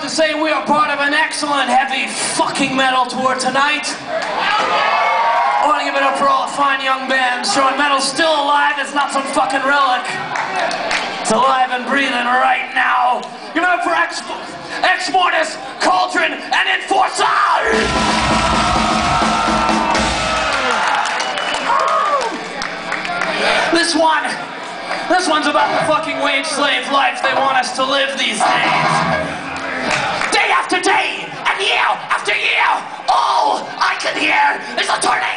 to say we are part of an excellent heavy fucking metal tour tonight. I want to give it up for all the fine young bands showing metal's still alive. It's not some fucking relic. It's alive and breathing right now. Give it up for Ex Mortis, Cauldron, and Enforcer! This one's about the fucking wage slave life they want us to live these days. Day after day, and year after year, all I can hear is a tornado!